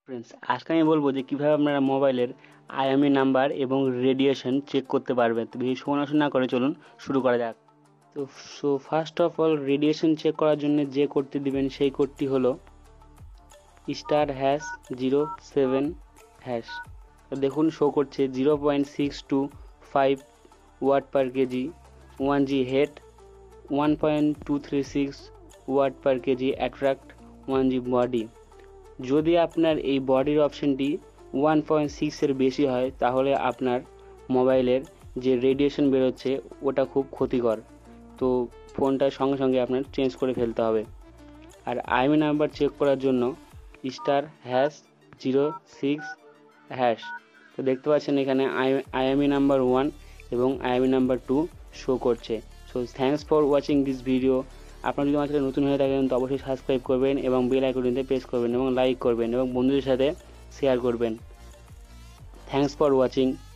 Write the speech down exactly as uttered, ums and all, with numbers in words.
Friends, আজকে আমি বলবো যে কিভাবে আপনারা মোবাইলের আইএমইআই নাম্বার এবং রেডিয়েশন চেক করতে পারবেন। তো বেশি সময় নষ্ট না করে চলুন শুরু করা যাক। তো so first of all radiation check করার জন্য যে কোডটি দিবেন সেই কোডটি হলো star hash zero seven hash. তো দেখুন শো করছে zero point six two five watt per KG, one G head, one point two three six watt per KG attract, one G body. যদি আপনার এই বডির অপশানটি ওয়ান পয়েন্ট সিক্সের বেশি হয় তাহলে আপনার মোবাইলের যে রেডিয়েশন বেরোচ্ছে ওটা খুব ক্ষতিকর। তো ফোনটা সঙ্গে সঙ্গে আপনার চেঞ্জ করে ফেলতে হবে। আর আইএমইআই নাম্বার চেক করার জন্য star hash zero six hash. তো দেখতে পাচ্ছেন এখানে আই আইএমইআই নাম্বার ওয়ান এবং আইএমইআই নাম্বার টু শো করছে। So thanks for watching this video. আপনারা যদি আমার চ্যানেলে নতুন হয়ে থাকেন তো অবশ্যই সাবস্ক্রাইব করবেন এবং বেল আইকনটিতে প্রেস করবেন এবং লাইক করবেন এবং বন্ধুদের সাথে শেয়ার করবেন। Thanks for watching.